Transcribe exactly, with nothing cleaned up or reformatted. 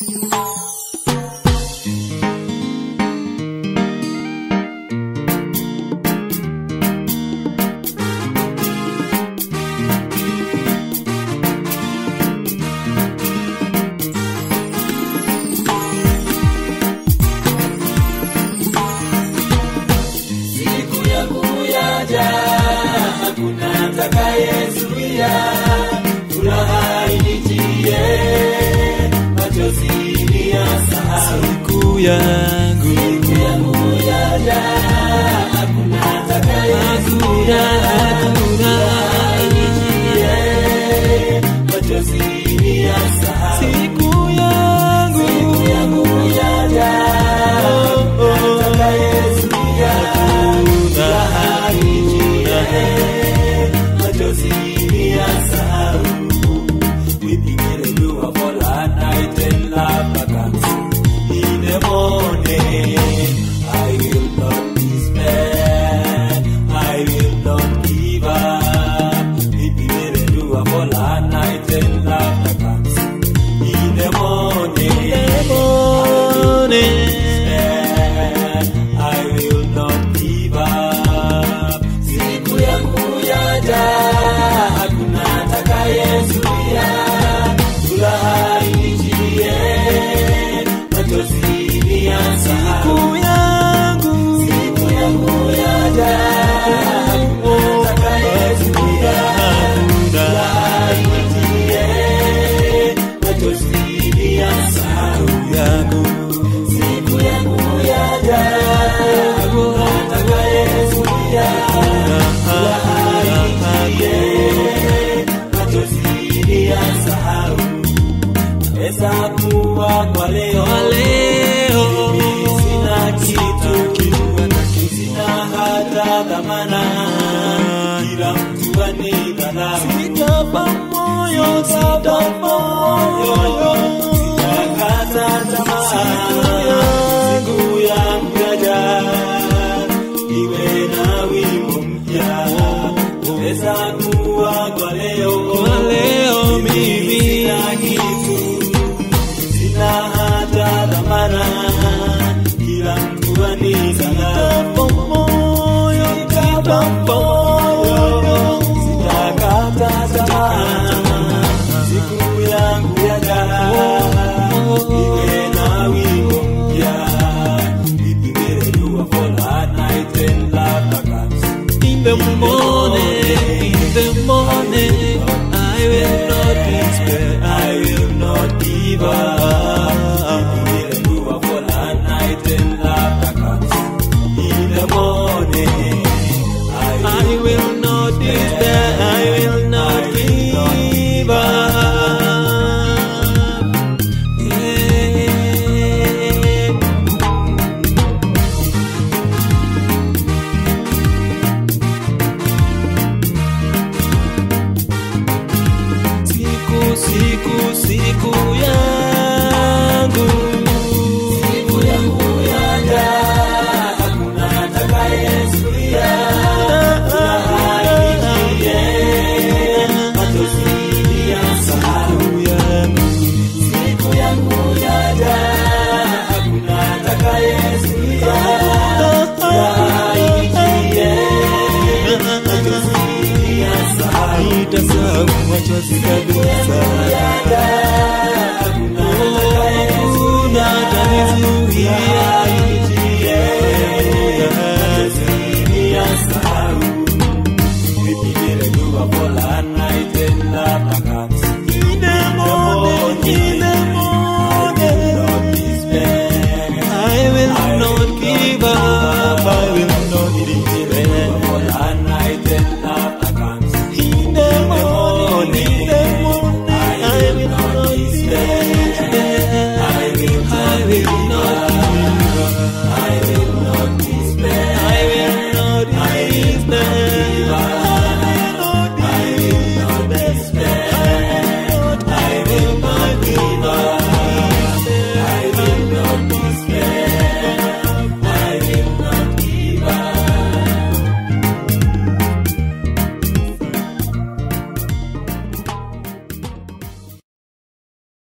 Siku yangu, siku yangu yaja, hakuna atakayezuia, hakuna ainijie, machozi niyasahau. Siku yangu, siku yangu yaja, hakuna atakayezuia, hakuna ainijie, machozi niyasahau. We begin to do a full night and laugh again. In the morning, I will not despair, I will not give up. We begin to do a full night and laugh again. In the morning, in the morning, I will not give up. Siku yangu yaja, hakuna atakayezuia. Siku yangu, siku yangu yaja, hakuna atakayezuia, hakuna ainijie, machozi niyasahau. Siku yangu yaja, hakuna atakayezuia, hakuna ainijie, machozi niyasahau. Naweza kuwa kwa leo, sina kitu, sina hata dhamana, kila mtu anidharau. Sitapa moyo, sitapa moyo, sitakata tamaa. Siku yangu yaja, iwe na wimbo mpya. Naweza kuwa kwa leo, mimi sina kitu, sina hata dhamana, kila mtu anidharau. Moyo, sitapa moyo, sitakata tamaa. Siku yangu yaja, iwe na wimbo mpya. We begin to do a full night and laugh again. In the morning, in the morning, I will not despair, I will not give up. We will do a full night and laugh again. In the morning, I will not despair, I will not give up. Siku, siku yangu, siku yangu yaja, hakuna atakayezuia, ainijie, machozi niyasahau. Siku yangu yaja, hakuna atakayezuia, ainijie, machozi niyasahau. Machozi kabisa.